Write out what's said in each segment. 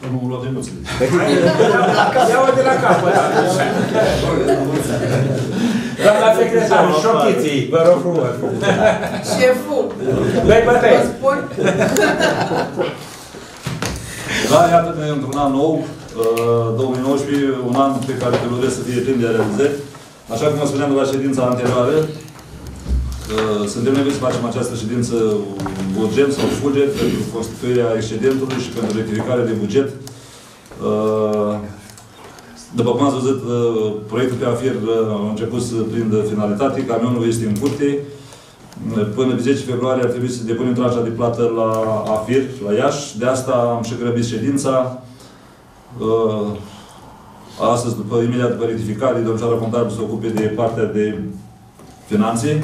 Nu m-am luat emoțiile. Ia-o de la capăt. Doamna secretar, șochiții, vă rog frumos. Șeful. Dă-i bătăi. Vă spun? Da, iată, într-un an nou, 2019, un an pe care te doresc să fie plin de realizări. Așa cum vă spuneam la ședința anterioară, suntem nevoiți să facem această ședință urgent sau fulgent pentru constituirea excedentului și pentru rectificarea de buget. După cum ați văzut, proiectul pe AFIR a început să prindă finalitate, camionul este în curte. Până pe 10 februarie ar trebui să depunem tranșa de plată la AFIR, la Iași. De asta am și grăbit ședința. Astăzi, imediat după rectificare, domnișoara contabil se ocupe de partea de finanțe.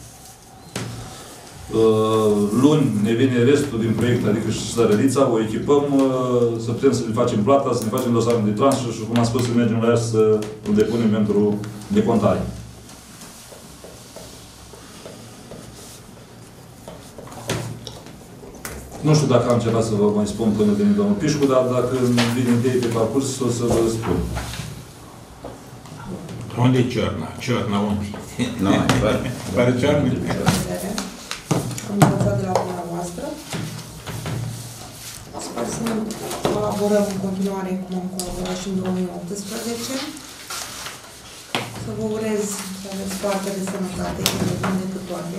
Luni ne vine restul din proiect, adică și sărărița, o echipăm, să putem să le facem plata, să ne facem dosarul de tranșă și, cum am spus, să mergem la ea să îl depunem pentru decontare. Nu știu dacă am ceva să vă mai spun până vine domnul Pișcu, dar dacă vine idei pe parcurs, o să vă spun. Unde e Ciorna? Ciorna unde? Nu, Pare Ciorna? Am învățat de la dumneavoastră. Sper să ne colaborăm în continuare cum am colaborat și în 2018. Să vă urez să aveți parte de sănătate, că ne bun decât toate.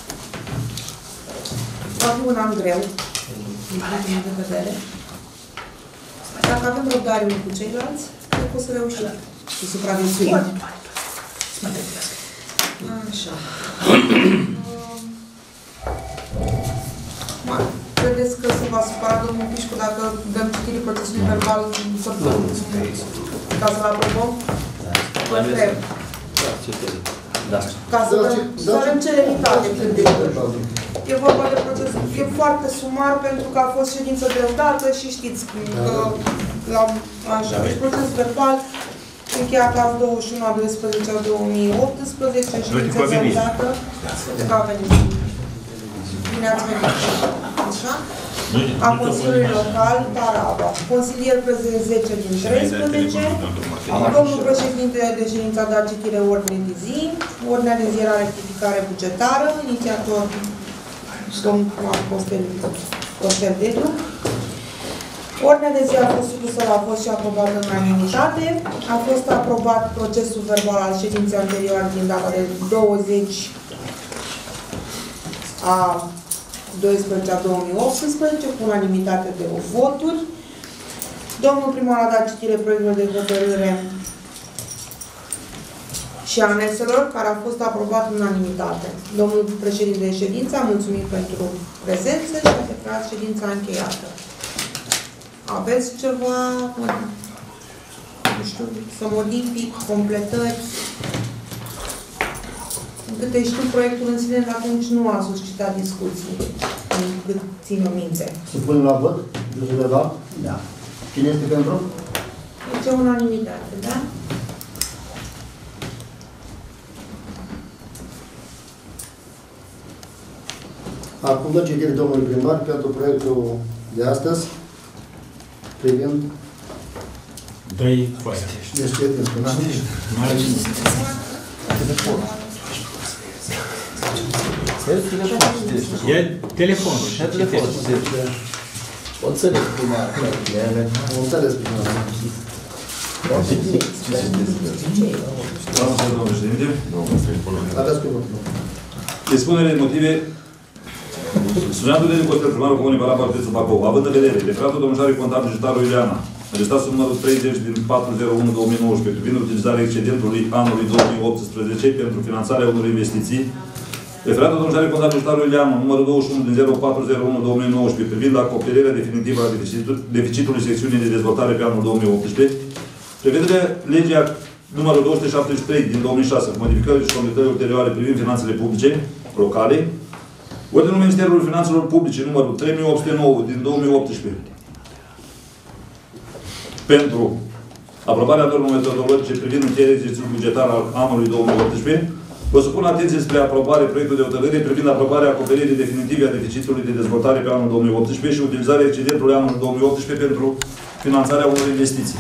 Va fi un an greu, din punctul meu de vedere. Dacă avem răbdare unii cu ceilalți, cred că o să reușim să supraviețuim. Așa. Credeți că se va supăra domnul Pișcu dacă dăm citire procesului verbal ca să-l aprobăm? Vă întreb. Ca să avem celeritate când de e vorba de proces. E foarte sumar pentru că a fost ședință deodată și știți că la așa. Deci proces verbal încheiat caz 21 a 12 a 2018, ședință deodată. Că a venit. Bine ați venit. Așa? A Consiliului Local, Taraba. Consilier prezent 10 din 13. Domnul președinte de ședință a dat citire ordine de zi. Ordinea de zi era rectificare bugetară. Inițiator domnul Costel Dediu. Ordinea de zi a fost supusă la vot și aprobată în unanimitate. A fost aprobat procesul verbal al ședinței anterioare din data de 20 a 12 a 2018, cu unanimitate de voturi. Domnul primar a dat citire proiectului de hotărâre și anexelor, care a fost aprobat în unanimitate. Domnul președinte de ședință a mulțumit pentru prezență și a declarat ședința încheiată. Aveți ceva, nu știu, să modific, completări? Câte știu, proiectul în sine atunci nu a suscitat discuții, cât țin o minte. Să punem la vot? Da. Cine este pentru? Deci unanimitate, da? Acum dă citire domnului primar pentru proiectul de astăzi privind Dă-i foaia. este E telefonul. Și telefonul. O înțeles primar. O înțeles primar. Domnul președinte. Aveți cuvântul. Expunere de motive. Suneatul de Costel, primarul Comunei Baraba, județul Bacău, având în vedere decretul domnișoarei contabil Jutarul Iuliana, înregistrat numărul 30 din 401-2019, privind utilizarea excedentului anului 2018 pentru finanțarea unor investiții, referatul domnișoarei contabil Jutarul Iuliana, numărul 21 din 0401-2019, privind acoperirea definitivă a deficitului secțiunii de dezvoltare pe anul 2018, prevederea legea numărul 273 din 2006, modificări și completări ulterioare privind finanțele publice locale, Ordinul Ministerului Finanțelor Publice, numărul 3809 din 2018, pentru aprobarea normelor metodologice privind încheierea exercițiului bugetar al anului 2018, Vă supun atenție spre aprobare proiectul de hotărâre privind aprobarea acoperirii definitive a deficitului de dezvoltare pe anul 2018 și utilizarea excedentului anului 2018 pentru finanțarea unor investiții.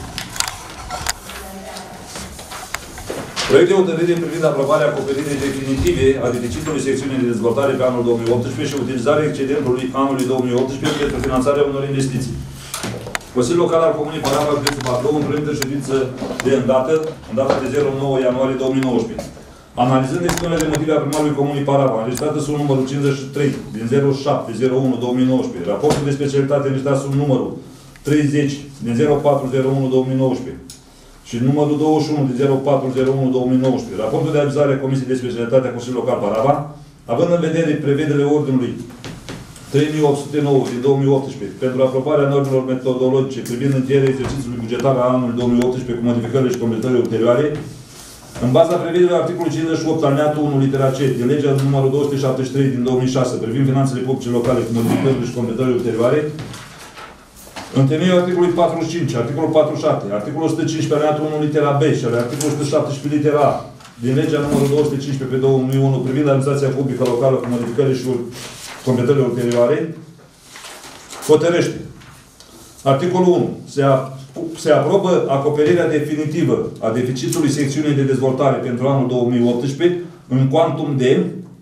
Proiect de hotărâre privind aprobarea acoperirii definitive a deficitului secțiunii de dezvoltare pe anul 2018 și utilizarea excedentului anului 2018 pentru finanțarea unor investiții. Consiliul Local al Comunei Parava, județul Bacău, într-o ședință de îndată, în data de 09 ianuarie 2019. Analizând expunerea de motive a primarului Comunei Parava, înregistrată sub numărul 53 din 07/01/2019, raportul de specialitate înregistrat sub numărul 30 din 04/01/2019 și numărul 21 din 04/01/2019, raportul de avizare a Comisiei de Specialitate a Consiliului Local Parava, având în vedere prevederile ordinului 3809 din 2018 pentru aprobarea normelor metodologice privind încheierea exercițiului bugetar al anului 2018 cu modificările și completările ulterioare, în baza prevederilor articolului 58 alineatul 1 litera C din legea numărul 273 din 2006 privind finanțele publice locale cu modificările și completările ulterioare, în temeiul articolului 45, articolul 47, articolul 115 alineatul 1 litera B și articolul 117 litera A din legea numărul 215 pe 2001 privind administrația publică locală cu modificările și completările ulterioare, hotărăște. Articolul 1. Se aprobă acoperirea definitivă a deficitului secțiunii de dezvoltare pentru anul 2018 în cuantum de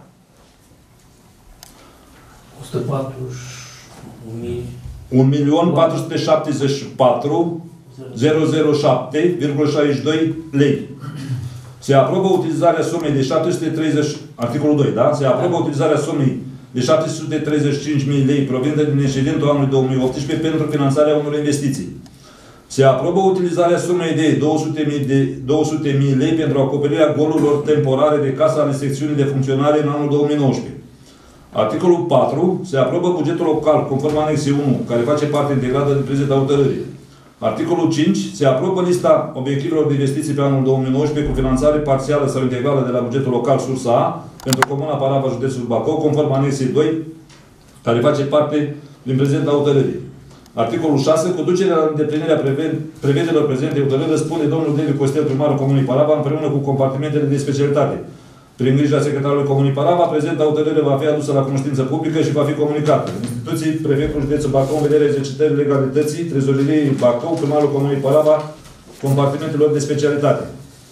1.474.007,62 lei. Se aprobă utilizarea sumei de 730, articolul 2, da? Se aprobă utilizarea sumei de 735.000 lei provenind din excedentul anului 2018 pentru finanțarea unor investiții. Se aprobă utilizarea sumei de 200.000 lei pentru acoperirea golurilor temporare de casă ale secțiunii de funcționare în anul 2019. Articolul 4. Se aprobă bugetul local conform anexei 1, care face parte integrată din prezenta hotărâre. Articolul 5. Se aprobă lista obiectivelor de investiții pe anul 2019 cu finanțare parțială sau integrală de la bugetul local sursa A pentru Comuna Parava, județul Bacău, conform anexei 2, care face parte din prezenta hotărâre. Articolul 6. Cu ducerea la îndeplinirea prevederilor prezente hotărâre răspunde domnul Deliu Costel, primarul Comunei Parava, împreună cu compartimentele de specialitate. Prin grija secretarului Comunei Parava, prezenta hotărâre va fi adusă la cunoștință publică și va fi comunicată. Instituții, prefectul județul Bacău, în vederea exercitării legalității, trezoreriei Bacău, primarul Comunei Parava, compartimentelor de specialitate.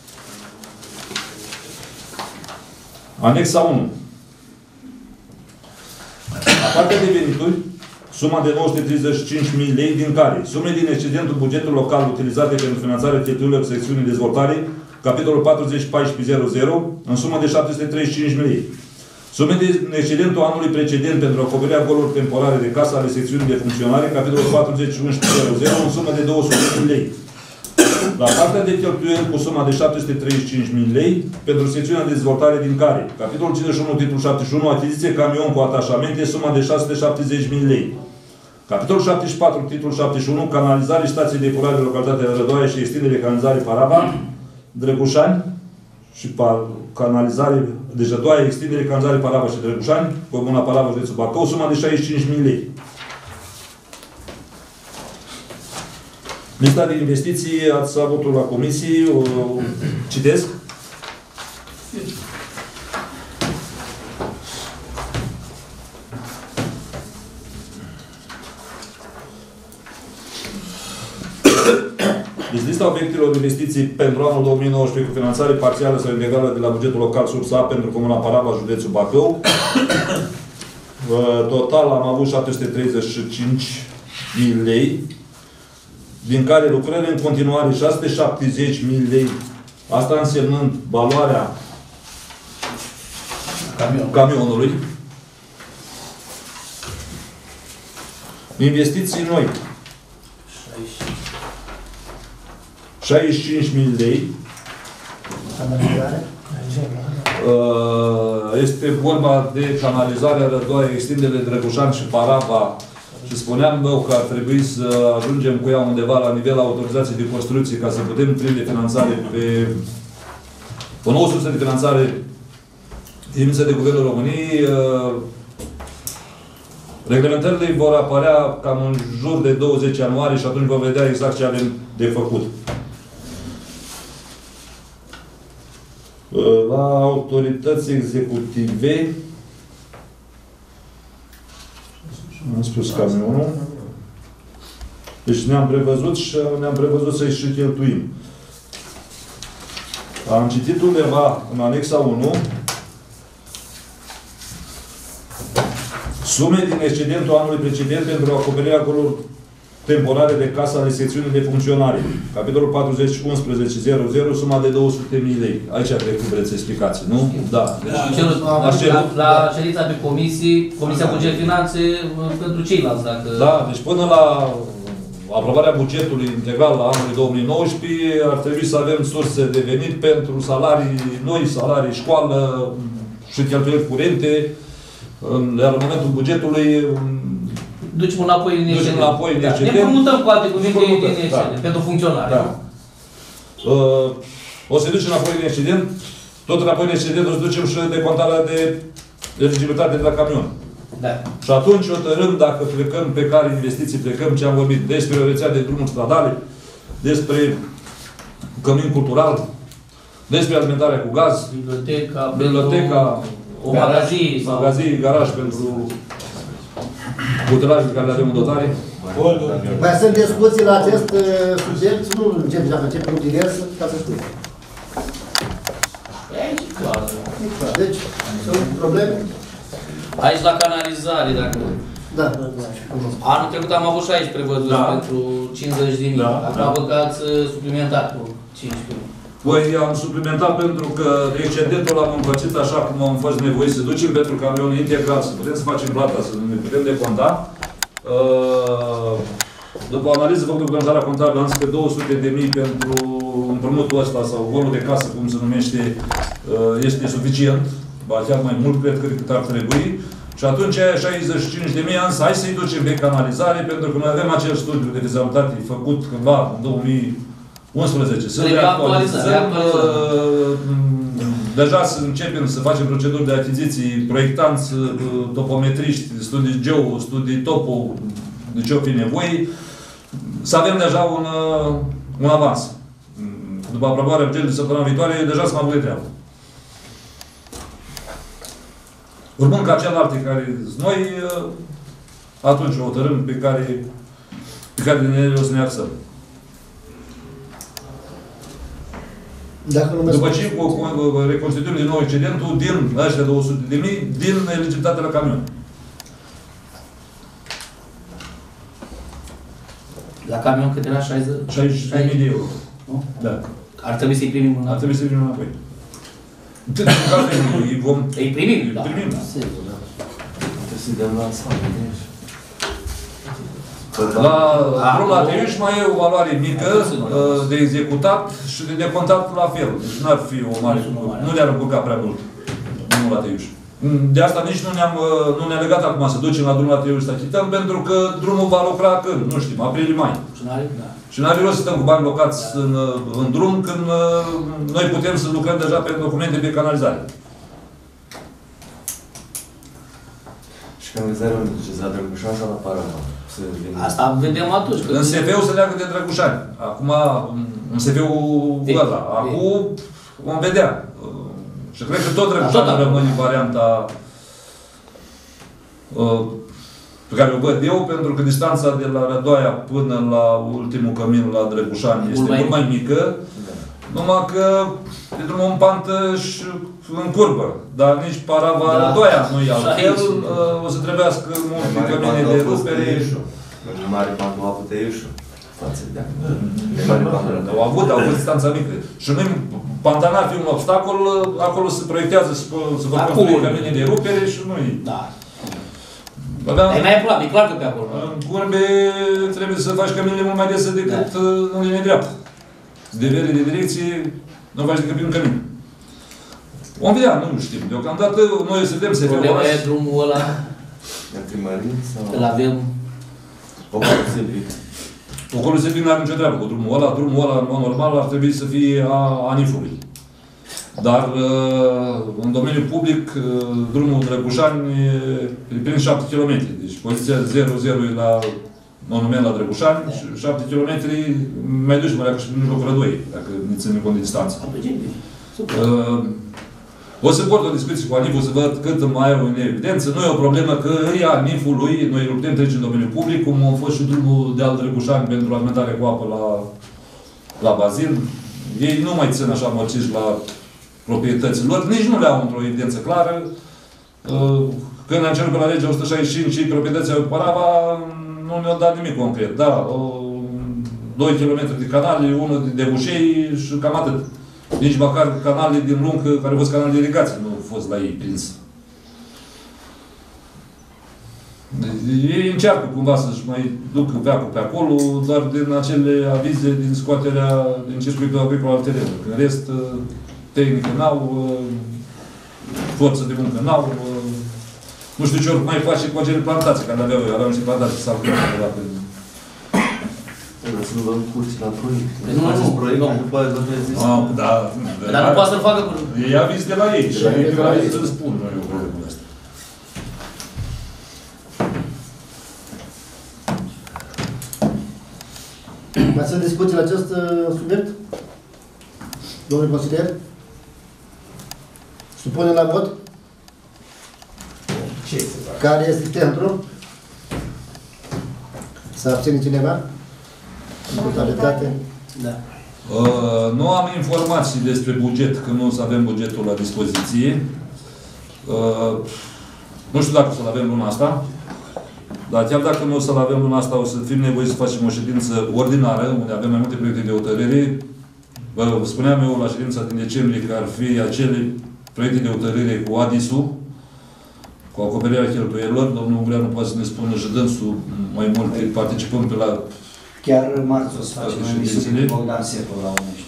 Anexa 1. Aparte de venituri, suma de 935.000 lei, din care sume din excedentul bugetului local utilizate pentru finanțarea cheltuielilor secțiunii dezvoltare, capitolul 401400, în sumă de 735.000 lei. Sume din excedentul anului precedent pentru acoperirea golurilor temporare de casă ale secțiunii de funcționare, capitolul 401100, în sumă de 200.000 lei. La partea de cheltuieli cu suma de 735.000 lei pentru secțiunea de dezvoltare, din care capitolul 51, titlul 71, achiziție camion cu atașamente, suma de 670.000 lei. Capitolul 74, titlul 71, canalizare și stație de epurare de localitatea Rădoaia și extindere canalizare Parava, Drăgușani și canalizare, deci Rădoaia, extindere canalizare Parava și Drăgușani, Comuna Parava, județul Bacău, suma de 65.000 lei. Lista de investiții ați avut-o la comisii, o citesc. Deci lista obiectivelor de investiții pentru anul 2019 cu finanțare parțială sau integrală de la bugetul local sursa A pentru Comuna Parava, județul Bacău. Total am avut 735.000 lei, din care lucrări în continuare 670.000 lei, asta însemnând valoarea camionului. Investiții noi 65.000 lei. Este vorba de canalizarea Rădoaia, extindere Drăgușani și Parava. Și spuneam eu că ar trebui să ajungem cu ea undeva la nivel autorizației de construcție ca să putem prinde finanțare pe o nouă sursă de finanțare emisă de Guvernul României. Reglementările vor apărea cam în jur de 20 ianuarie și atunci vom vedea exact ce avem de făcut. La autorități executive am spus camionul. Deci ne-am prevăzut să-i și cheltuim. Am citit undeva în anexa 1 sume din excedentul anului precedent pentru acoperirea goluri temporare de casă ale secțiunii de funcționare. Capitolul 401100, suma de 200.000 lei. Aici cred că vreți explicații, nu? Da. Deci, la ședința pe comisii, Comisia Buget Finanțe, pentru ceilalți, dacă... Da, deci până la aprobarea bugetului integral la anul 2019 ar trebui să avem surse de venit pentru salarii noi, salarii școală și cheltuieli curente, iar în momentul bugetului ducem înapoi în excedent. Ne împrumutăm cu alte cuvinte din excedent, pentru funcționare. Da. O să ducem înapoi în excedent, tot înapoi în excedent o să ducem și decontarea de eligibilitate de la camion. Da. Și atunci hotărâm dacă plecăm pe care investiții plecăm, ce am vorbit despre o rețea de drumuri stradale, despre cămin cultural, despre alimentarea cu gaz, biblioteca, magazii, garaj pentru utilajul pe care le avem în dotare. Mai sunt discuții la acest subiect? Nu încep, dacă încep cu divers, ca să știu. Deci, sunt probleme? Aici la canalizare, dacă... Da. Anul trecut am avut 16 prevăzut pentru 50.000. Acum văd că ați suplimentat cu 15.000. Păi am suplimentat pentru că excedentul l-am împărțit așa cum am fost nevoiți să ducem pentru camion integral, să putem să facem plata, să ne putem deconta. După o analiză făcută cu vânzarea contabilă, am zis că 200.000 pentru împrumutul ăsta sau golul de casă, cum se numește, este suficient. Ba chiar mai mult, cred că cât ar trebui. Și atunci aia 65.000 ani, hai să-i ducem pe canalizare, pentru că noi avem acel studiu de vizibilitate făcut cândva, în 2011. Să le actualizăm. Deja să începem să facem proceduri de achiziții, proiectanți, topometriști, studii geo, studii topo, de ce o fi nevoie. Să avem deja un avans. După aprobarea bugetului de săptămâna viitoare, deja să mă apuc de treabă. Urmând ca celelalte care sunt noi, atunci o hotărâm pe care din o să ne axăm. După ce reconstituim din nou excedentul din ăștia 200.000, din eligibilitatea la camion. La camion cât era? 60.000 de euro. Nu? Da. Ar trebui să-i primim înapoi. Ar trebui să-i primim înapoi. Îi primim? Da. Primim, da. Sigur, da. Trebuie să-i dăm la ansamblu. La Teiuș mai e o valoare mică de executat și de decontat la fel. Deci n-ar fi o mare... Nu le-ar încurca prea mult. Nu la Teiuș. De asta nici nu ne-a legat acum să ducem la drumul la Teiuș să achităm, pentru că drumul va lucra când? Nu știm, aprilie-mai. Și n-are rost să stăm cu bani blocați în drum când noi putem să lucrăm deja pe documente de canalizare. Și canalizarea unde duceți? La Drăgușan sau la Paramal? Asta vedem atunci. În SF-ul se leagă de Drăgușani. Acum, în SF-ul ăla. Acum vom vedea. Și cred că tot Drăgușani rămâne varianta pe care o văd eu, pentru că distanța de la Rădoaia până la ultimul cămin la Drăgușani este mult mai mică. Numai că e drumul în pantă și în curbă. Dar nici Parava Rădoaia nu e altfel. O să trebuiască multe cămine de rupere. Mare pantă a avut Teiușul. Au avut distanța mică. Și nu panta n-ar fi un obstacol, acolo se proiectează să vă construi cămine de rupere și nu-i. Da. E mai aproape, e clar că pe acolo. În curbe trebuie să faci căminile mult mai dese decât în linie dreaptă. Devere de direcție, nu faci decât prin cămin. Vom vedea, nu știm. Deocamdată noi să vedem SF-ul ăla. Problema e drumul ăla. Îl avem. Ocolul Sebric. Ocolul Sebric n-are nicio treabă cu drumul ăla. Drumul ăla, în mod normal, ar trebui să fie a ANIF-ului. Dar în domeniul public, drumul Drăgușani e prin 7 km. Deci poziția 0-0 e la monument la Drăgușani și 7 km mai duci, mă leagă și prin mijlocul Rădoiei, dacă ne ținem cont de distanță. O să port o discuție cu ANIF, o să văd cât mai au în evidență. Nu e o problemă că îi ANIF-ul lui, noi îl putem trece în domeniul public, cum a fost și drumul de al Drăgușani pentru alimentare cu apă la bazin. Ei nu mai țin așa mărciși la proprietățile lor, nici nu le au într-o evidență clară. Când am cerut pe la legea 165 și proprietățile pe Parava, nu ne-au dat nimic concret. Da, 2 km de canale, 1 de debușei și cam atât. Nici măcar canale din Luncă, care au fost canale de irigație, nu au fost la ei prins. Ei încearcă cumva să-și mai ducă veacul pe acolo, doar din acele avize din scoaterea din circuitul agricol al terenului. În rest, tehnică n-au, forță de muncă n-au, nu știu ce ori mai face cu acele plantații, care aveau niște plantații sau Să nu vă încurci la proiect. Nu, faceți proiectul, nu. după aia vă vedeți. Da. Dar nu poate să-l facă cu... E aviz de la ei și de la ei să răspund, nu e o problemă asta. Mai sunt discuții la acest subiect? Domnule consilier? Supunem la vot? Ce să fac? Care este pentru? Să abține cineva? În totalitate? Da. Nu am informații despre buget, că nu o să avem bugetul la dispoziție. Nu știu dacă o să-l avem luna asta. Dar chiar dacă nu o să-l avem luna asta, o să fim nevoiți să facem o ședință ordinară, unde avem mai multe proiecte de hotărâre. Vă spuneam eu la ședința din decembrie că ar fi acele proiecte de hotărâre cu ADIS-ul, cu acoperirea cheltuielilor. Domnul Ungreanu poate să ne spună și dânsul mai multe, participând pe la... Chiar marți o să facem emisiune cu Bogdan Sefu la Unești.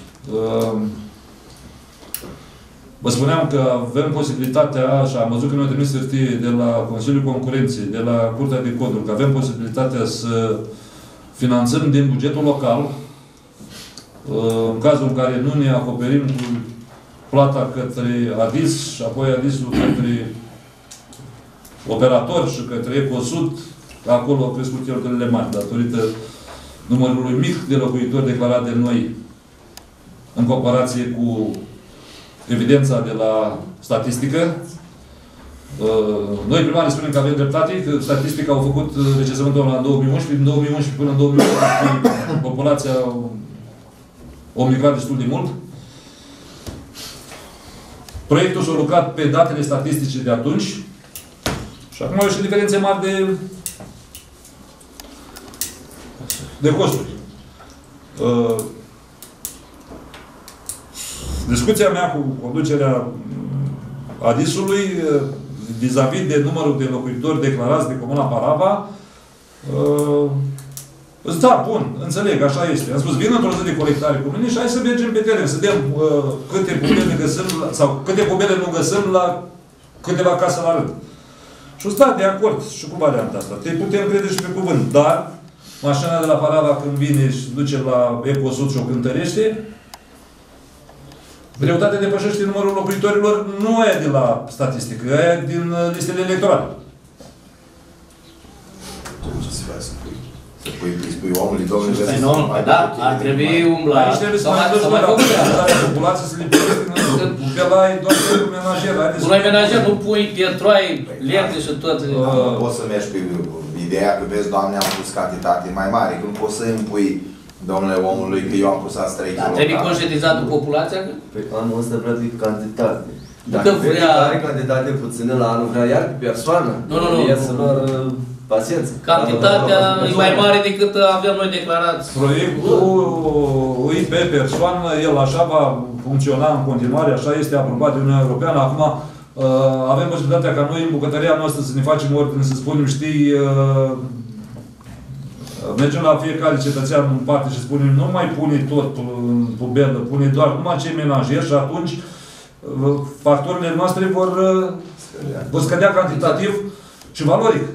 Vă spuneam că avem posibilitatea, și am văzut că ne-au trimis hârtie de la Consiliul Concurenței, de la Curtea de Coduri, că avem posibilitatea să finanțăm din bugetul local, în cazul în care nu ne acoperim cu plata către ADIS și apoi ADIS-ul către operator și către Ecosud, acolo au crescut cheltuielile mari, datorită numărului mic de locuitori declarat de noi în comparație cu evidența de la statistică. Noi primarii spunem că avem dreptate, că statistica au făcut recensământul în 2011, din 2011 până în 2011 populația a migrat destul de mult. Proiectul s-a lucrat pe datele statistice de atunci și acum au și diferențe mari de costuri. Discuția mea cu conducerea ADIS-ului vis-a-vis de numărul de locuitori declarați de Comuna Parava, da, bun, înțeleg, așa este. Am spus, vin într-o zi de colectare cu mine și hai să mergem pe teren, să vedem câte pubele găsim, sau câte pubele nu găsim la câteva case la rând. Și stat de acord și cu varianta asta. Te putem crede și pe cuvânt, dar mașina de la Parava când vine și duce la Ecosud și o cântărește, greutatea depășește numărul locuitorilor, nu e de la statistică, e din listele electorale. Ce să faci? Să spui omului, domnule, Păi nu, da, ar trebui umblat. Aici trebuie să mai duci la populație, să le plătești pe la ei doar pentru menajer. Nu ai menajer, nu pui pietroai, lemne și tot. Nu poți să mergi pe ideea că vezi, Doamne, am pus cantitate mai mare, că nu poți să impui, domnule omului, că eu am pus asta 3 kg. Dar trebuie conștientizată populația? Pe anul ăsta vrea de cantitate. Dacă vrea... are cantitate puțină la anul, vrea iar pe persoană. Nu. E să lor paciență. Cantitatea e mai mare decât avem noi declarați. Proiectul e pe persoană, el așa va funcționa în continuare, așa este aprobat de Uniunea Europeană. Acum avem posibilitatea ca noi în bucătăria noastră să ne facem ordine, să spunem, știi, mergem la fiecare cetățean în parte și spunem, nu mai pune tot în pubelă, pune doar numai ce menajer și atunci factorile noastre vor scădea cantitativ și valoric.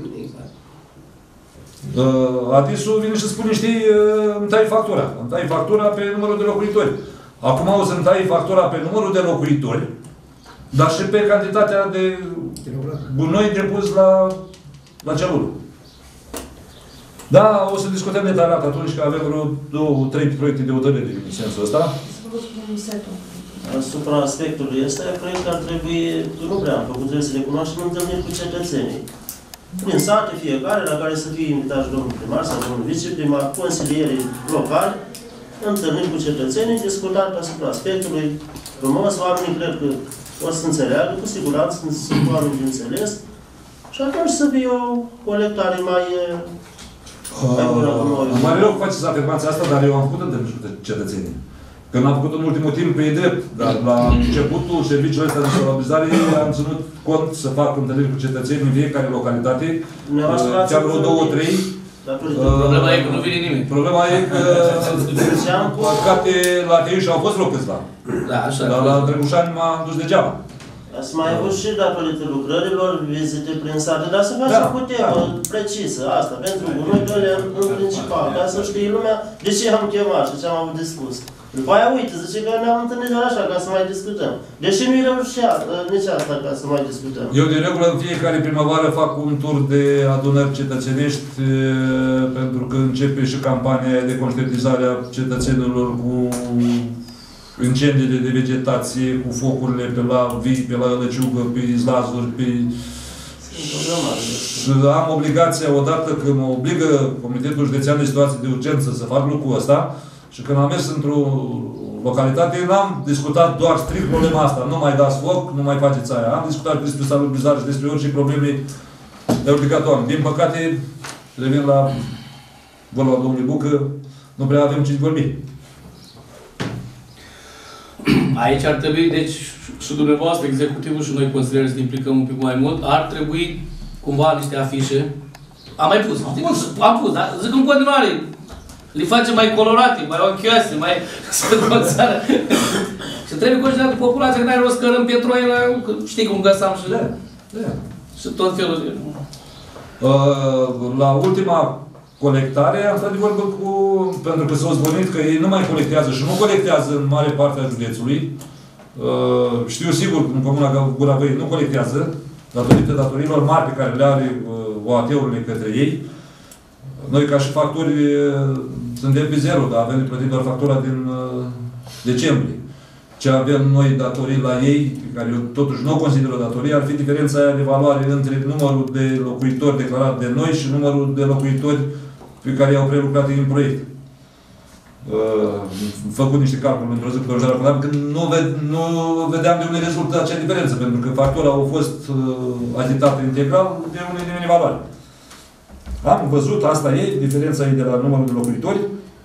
ADIS-ul vine și spune, știi, îmi tai factura. Îmi tai factura pe numărul de locuitori. Acum o să-mi tai factura pe numărul de locuitori, dar și pe cantitatea de gunoi depus la celulă. Da, o să discutăm detaliat atunci că avem vreo 2-3 proiecte de hotărâre în sensul ăsta. asupra aspectului ăsta, eu cred că ar trebui, nu prea am făcut, trebuie să le cunoaștem întâlniri cu cetățenii. Prin sate fiecare, la care să fie invitat și domnul primar sau domnul viceprimar, consilierii locali, întâlniri cu cetățenii, discutat asupra aspectului frumos, oamenii cred că o să înțeleagă, cu siguranță sunt oameni de înțeles, și atunci să fie o colectare mai bună cu noi. Îmi pare rău că faceți afirmația asta, dar eu am făcut întâlniri cu cetățenii. Când am făcut în ultimul timp, e drept, dar la începutul serviciului ăsta de salubrizare am ținut cont să fac întâlniri cu cetățenii în fiecare localitate, chiar vreo 2-3. Problema e că nu vine nimeni. Problema e că, păcate, la Teiuș au fost vreo câțiva. Da, așa. Dar la Drăgușani m-am dus degeaba. Să mai avut și datorită lucrărilor, vizite prin sate, dar să facem cu temă precisă, asta, pentru gunoi, că alea în principal, ca să știe lumea de ce am chemat și ce am avut de spus. După aia, uite, zice că ne-am întâlnit doar așa, ca să mai discutăm. Deși nu-i reușea nici asta, ca să mai discutăm. Eu, de regulă, în fiecare primăvară fac un tur de adunări cetățenești, pentru că începe și campania de conștientizare a cetățenilor cu incendiile de vegetație, cu focurile pe la vii, pe la lăciugă, pe izlazuri, pe... Și am obligația, odată când mă obligă Comitetul Județean de Situații de Urgență să fac lucrul ăsta, și când am mers într-o localitate, n-am discutat doar strict problema asta. Nu mai dați foc, nu mai faceți aia. Am discutat despre salubrizare și despre orice probleme de obligat oameni. Din păcate, revin la vorba domnului Bucă, nu prea avem ce vorbi. Aici ar trebui, deci, și dumneavoastră, executivul și noi, consilierii, să ne implicăm un pic mai mult, ar trebui cumva niște afișe. Am mai pus. Am pus, dar zic în continuare. Le facem mai colorate, mai ochioase, mai spădconțare. Și trebuie conștientă cu populația, că n-ai rost cărăm petroi, știi cum găsam și... Și tot felul de... La ultima colectare am stat de vorbă cu... Pentru că s-au zvonit că ei nu mai colectează și nu colectează în mare parte a județului. Știu sigur că în Comuna Gura Văii nu colectează, datorită datorilor mari pe care le are OAT-urile către ei. Noi, ca și factori, suntem pe zero, dar avem de plătit doar factura din decembrie. Ce avem noi datorii la ei, pe care eu totuși nu o consider o datorie, ar fi diferența aia de valoare între numărul de locuitori declarat de noi și numărul de locuitori pe care i-au prelucrat în proiect. Făcut niște calcule într-o zi cu că nu vedeam de unde rezultă acea diferență, pentru că factura a fost achitată integral de unde valoare. Am văzut, asta e, diferența e de la numărul de locuitori.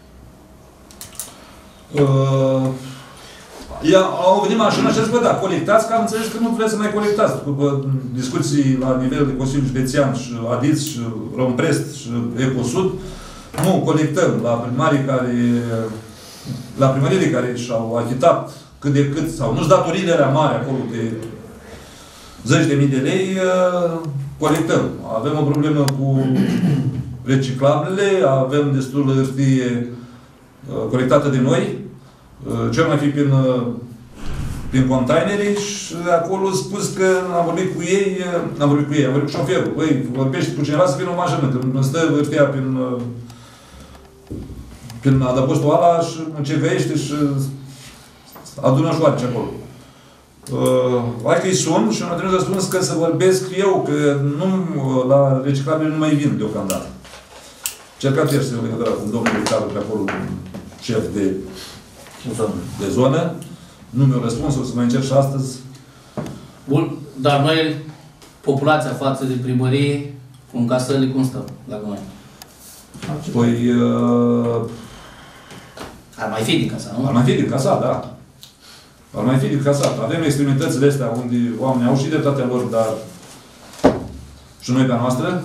Au venit mașina și a zis, bă, da, colectați, că am înțeles că nu vreți să mai colectați. După discuții la nivel de Consiliul Județean și ADIS și Romprest și Ecosud, nu, colectăm la primarii care, la primările care și-au achitat cât de cât, sau nu-s datoriile alea mari acolo de zeci de mii de lei, colectăm. Avem o problemă cu reciclabilele, avem destul de hârtie colectată de noi, cel mai fi prin containere și acolo spus că am vorbit cu ei, am vorbit cu șoferul. Băi, vorbești cu cineva să vină o mașină, că stă hârtia prin adăpostul ăla și încercăiește și adună șoarece acolo. Hai că-i sun și nu trebuie să spun că să vorbesc eu, că la reciclabile nu mai vin deocamdată. Cercat ieri să legătura cu domnul Ricardo pe acolo, șef de zonă. Nu mi-a răspuns, o să mai încerc și astăzi. Bun, dar noi, populația față de primărie, cu încasările, cum stăm la noi? Păi... Ar mai fi din casa, nu? Ar mai fi din casa, da. Ar mai fi din casat. Avem extremitățile astea unde oamenii au și dreptatea lor, dar și noi pe a noastră.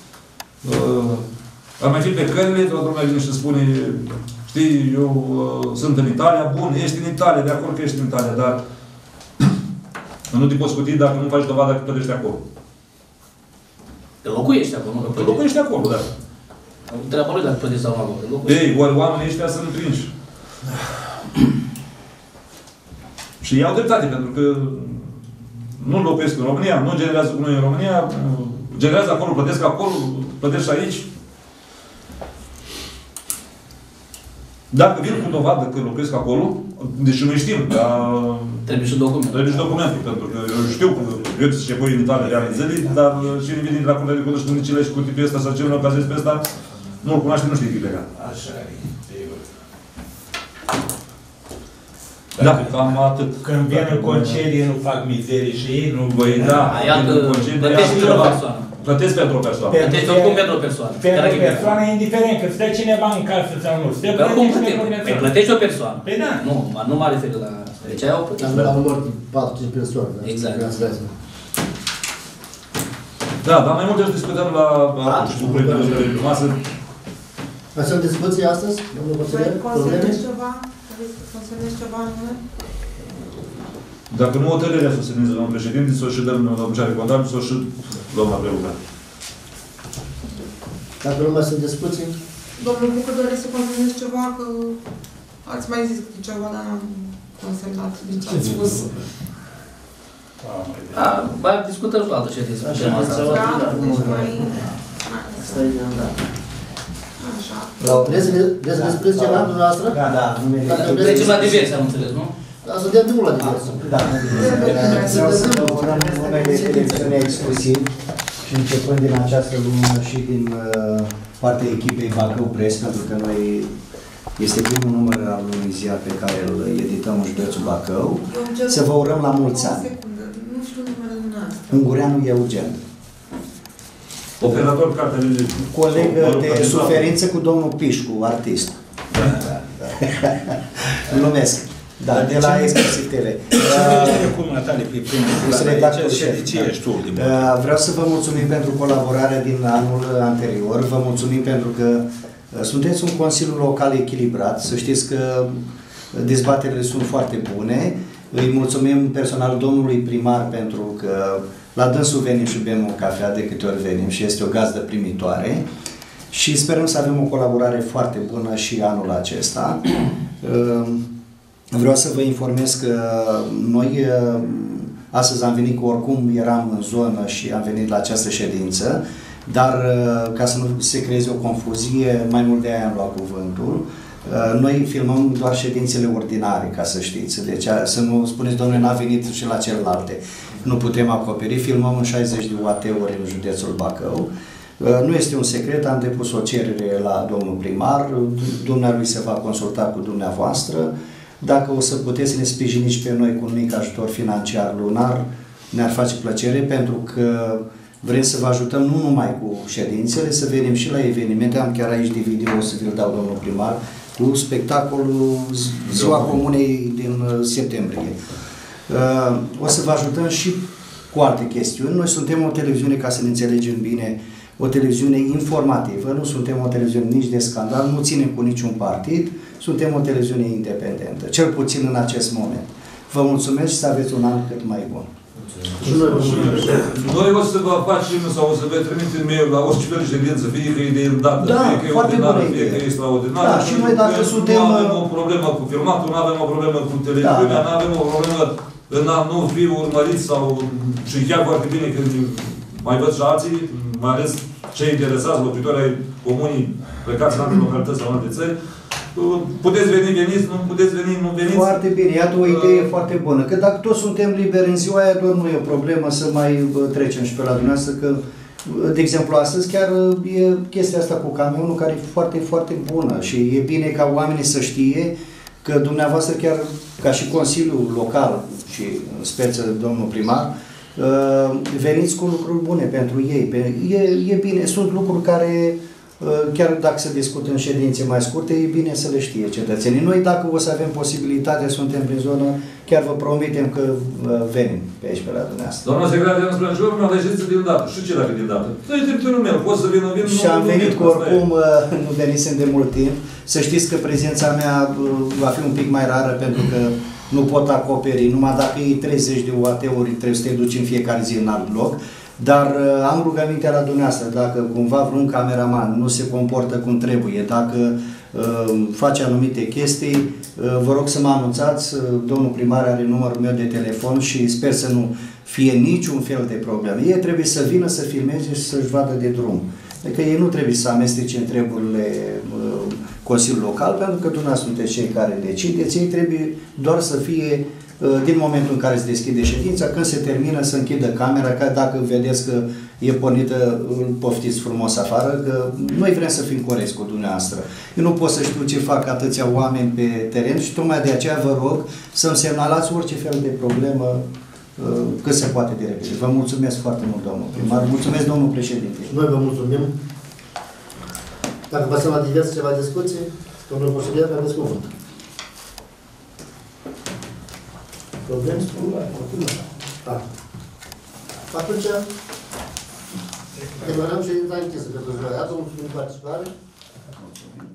Ar mai fi pe cările, toată lumea vine și spune, știi, eu sunt în Italia, bun, ești în Italia, de acord că ești în Italia, dar nu te poți scuti dacă nu faci dovada că plătești acolo. Că locuiești acolo, nu? Că locuiești acolo, da. Treaba lui dacă plătești sau nu. Ei, oamenii ăștia sunt prinși. Și iau dreptate, pentru că nu locuiesc în România, nu generează cu noi în România, generează acolo, plătesc și aici. Dacă vin cu dovadă că locuiesc acolo, deși noi știm, dar... Trebuie și documentul. Trebuie și documentul, pentru că eu știu că eu ce voi în Italia realizării, dar cine vine din la Curtea de Conturi și nu și cu tipul ăsta sau cel care pe ăsta, nu-l cunoaște, nu știe că e legal. Așa e. Da, cam atât. Când vin în concedie, nu fac mizerii și ei, nu... Băi, da, Iată, plătești pentru o persoană. Plătesc pentru o persoană. Plătești oricum pentru o persoană. Pentru o persoană, indiferent că stă cineva în casă sau nu. Oricum plătești o persoană. Păi da. Nu mă refer la... Deci aia o plătești. La număr de 4-5 persoane. Exact. Da, dar mai multe își discutăm la proiectul de masă. Mai sunt discuții astăzi, domnul consilier? Consemnești ceva? Consemnești ceva anume? Dacă nu hotărârea să se semneze domnul președinte, să o și dăm domnul Ceare Contabil, să o și luăm la prelucrare. Dacă nu mai sunt discuții? Domnul Bucă doresc să consemnești ceva, că ați mai zis ceva, dar n-am consemnat din ce ați spus. Mai discutăm și la altă ședință. Da, deci mai... Așa. Vreți să ne spuneți ceva dumneavoastră? Da. Trecem la diverse, am înțeles, nu? Da, să dăm drumul la diverse. Da. Vreau să urăm numele televiziunii exclusiv și începând din această lună și din partea echipei Bacău Press, pentru că noi este primul număr al unui ziar pe care îl edităm în județul Bacău. Să vă urăm la mulți ani. Nu știu numele dumneavoastră. Ungureanu Eugen. Operator cartelele. Coleg de suferință cu domnul Pișcu, artist. Glumesc. Da, de la Exclusiv TV. Vreau să vă mulțumim pentru colaborarea din anul anterior. Vă mulțumim pentru că sunteți un Consiliu Local echilibrat. Să știți că dezbaterile sunt foarte bune. Îi mulțumim personal domnului primar pentru că la dânsul venim și bem o cafea de câte ori venim și este o gazdă primitoare. Și sperăm să avem o colaborare foarte bună și anul acesta. Vreau să vă informez că noi astăzi am venit, că oricum eram în zonă și am venit la această ședință, dar ca să nu se creeze o confuzie, mai mult de aia am luat cuvântul. Noi filmăm doar ședințele ordinare, ca să știți. Deci să nu spuneți, domnule, n-a venit și la celelalte. Nu putem acoperi. Filmăm în 60 de UAT-uri în județul Bacău. Nu este un secret, am depus o cerere la domnul primar, dumnealui se va consulta cu dumneavoastră. Dacă o să puteți să ne sprijiniți pe noi cu un mic ajutor financiar lunar, ne-ar face plăcere, pentru că vrem să vă ajutăm nu numai cu ședințele, să venim și la evenimente. Am chiar aici DVD, o să vi-l dau domnul primar, cu spectacolul Ziua Comunei din septembrie. O să vă ajutăm și cu alte chestiuni. Noi suntem o televiziune, ca să ne înțelegem bine, o televiziune informativă, nu suntem o televiziune nici de scandal, nu ținem cu niciun partid, suntem o televiziune independentă, cel puțin în acest moment. Vă mulțumesc și să aveți un an cât mai bun. Noi o să vă facem sau o să vă trimitem mail la orice fel de ședință, fie că e de îndată, fie că e ordinară, fie că e extraordinară. Da, și noi dacă suntem... Nu avem o problemă cu filmatul, nu avem o problemă cu televiziunea, nu avem o problemă în a nu fi urmăriți sau... Și chiar foarte bine când mai văd și alții, mai ales cei interesați, locuitori ai comunii plecați în alte localități sau în alte țări, puteți veni, veniți, nu puteți veni, nu veniți. Foarte bine, iată o idee foarte bună. Că dacă toți suntem liberi în ziua aia, doar nu e o problemă să mai trecem și pe la dumneavoastră, că, de exemplu, astăzi chiar e chestia asta cu camionul care e foarte, foarte bună și e bine ca oamenii să știe că dumneavoastră, chiar ca și Consiliul Local și în speță domnul primar, veniți cu lucruri bune pentru ei. E bine, sunt lucruri care, chiar dacă se discută în ședințe mai scurte, e bine să le știe cetățenii. Noi, dacă o să avem posibilitatea, suntem prin zonă, chiar vă promitem că venim pe aici, pe la dumneavoastră. Doamna secretară, am spus, și urmă la ședință din dată. Și ce dacă din dată? Să-i dreptul meu, pot să vină, și am venit cu oricum, nu venisem de mult timp. Să știți că prezența mea va fi un pic mai rară, pentru că nu pot acoperi, numai dacă e 30 de UAT-uri, trebuie să te duci în fiecare zi în alt loc. Dar am rugămintea la dumneavoastră, dacă cumva vreun cameraman nu se comportă cum trebuie, dacă face anumite chestii, vă rog să mă anunțați, domnul primar are numărul meu de telefon și sper să nu fie niciun fel de problemă. Ei trebuie să vină să filmeze și să-și vadă de drum. Adică ei nu trebuie să amestece în treburile Consiliul Local, pentru că dumneavoastră sunteți cei care decideți, ei trebuie doar să fie din momentul în care se deschide ședința, când se termină să închidă camera, că dacă vedeți că e pornită, îl poftiți frumos afară, că noi vrem să fim corecți cu dumneavoastră. Eu nu pot să știu ce fac atâția oameni pe teren și tocmai de aceea vă rog să-mi semnalați orice fel de problemă cât se poate de repede. Vă mulțumesc foarte mult, domnul primar. Mulțumesc, domnul președinte. Noi vă mulțumim. Dacă pasăm la diverse ceva discuții, domnul consilier, aveți cuvânt. Probleme? Da. Atunci, declarăm ședința închisă pentru ziua de azi. Mulțumim participare.